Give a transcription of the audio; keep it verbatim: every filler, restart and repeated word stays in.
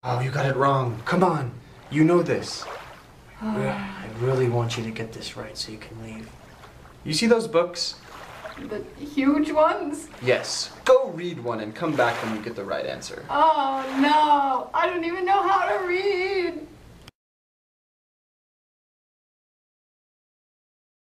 Oh, you got it wrong. Come on. You know this. I really want you to get this right so you can leave. You see those books? The huge ones? Yes. Go read one and come back when you get the right answer. Oh no, I don't even know how to read.